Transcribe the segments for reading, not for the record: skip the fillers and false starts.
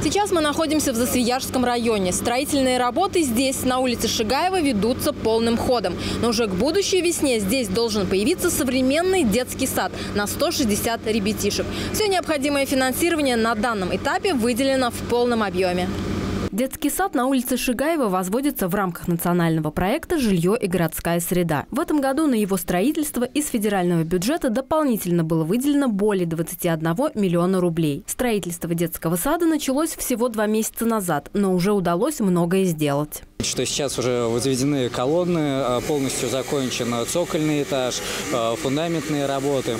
Сейчас мы находимся в Засвияжском районе. Строительные работы здесь, на улице Шигаева, ведутся полным ходом. Но уже к будущей весне здесь должен появиться современный детский сад на 160 ребятишек. Все необходимое финансирование на данном этапе выделено в полном объеме. Детский сад на улице Шигаева возводится в рамках национального проекта «Жилье и городская среда». В этом году на его строительство из федерального бюджета дополнительно было выделено более 21 миллиона рублей. Строительство детского сада началось всего 2 месяца назад, но уже удалось многое сделать. Что сейчас уже возведены колонны, полностью закончен цокольный этаж, фундаментные работы.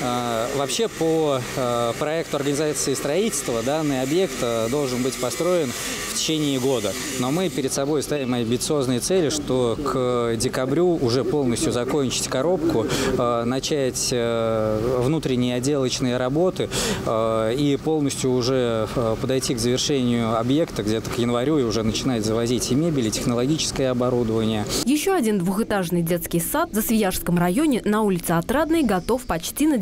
Вообще по проекту организации строительства данный объект должен быть построен в течение года. Но мы перед собой ставим амбициозные цели, что к декабрю уже полностью закончить коробку, начать внутренние отделочные работы и полностью уже подойти к завершению объекта где-то к январю и уже начинать завозить и мебель, и технологическое оборудование. Еще один двухэтажный детский сад в Засвияжском районе на улице Отрадной готов почти на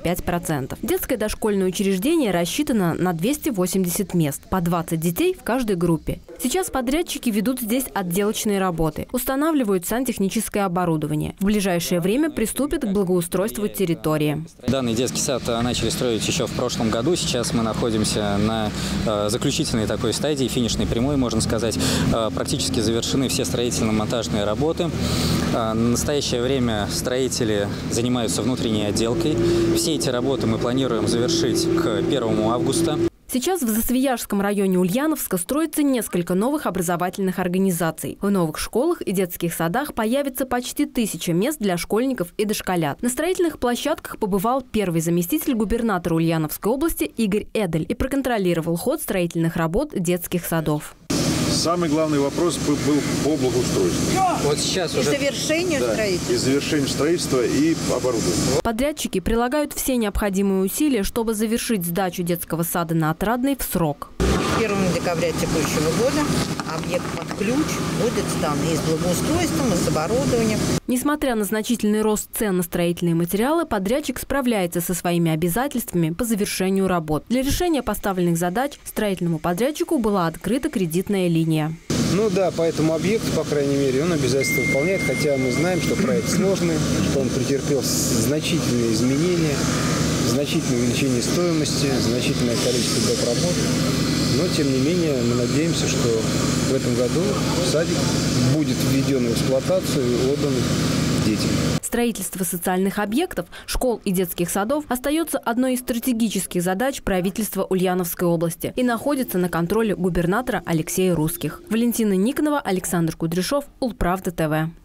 95%. Детское дошкольное учреждение рассчитано на 280 мест, по 20 детей в каждой группе. Сейчас подрядчики ведут здесь отделочные работы, устанавливают сантехническое оборудование. В ближайшее время приступят к благоустройству территории. Данный детский сад начали строить еще в прошлом году. Сейчас мы находимся на заключительной такой стадии, финишной прямой, можно сказать. Практически завершены все строительно-монтажные работы. В настоящее время строители занимаются внутренней отделкой. Все эти работы мы планируем завершить к 1 августа. Сейчас в Засвияжском районе Ульяновска строится несколько новых образовательных организаций. В новых школах и детских садах появится почти 1000 мест для школьников и дошколят. На строительных площадках побывал первый заместитель губернатора Ульяновской области Игорь Эдель и проконтролировал ход строительных работ детских садов. Самый главный вопрос был по благоустройству. Вот сейчас уже завершению строительства. И завершению строительства и оборудования. Подрядчики прилагают все необходимые усилия, чтобы завершить сдачу детского сада на Отрадной в срок. 1 декабря текущего года объект под ключ будет сдан и с благоустройством, и с оборудованием. Несмотря на значительный рост цен на строительные материалы, подрядчик справляется со своими обязательствами по завершению работ. Для решения поставленных задач строительному подрядчику была открыта кредитная линия. Ну да, по этому объекту, по крайней мере, он обязательства выполняет, хотя мы знаем, что проект сложный, что он претерпел значительные изменения, значительное увеличение стоимости, значительное количество доп. Работ. Но, тем не менее, мы надеемся, что в этом году садик будет введен в эксплуатацию и отдан детям. Строительство социальных объектов, школ и детских садов остается одной из стратегических задач правительства Ульяновской области и находится на контроле губернатора Алексея Русских. Валентина Никонова, Александр Кудряшов, Улправда ТВ.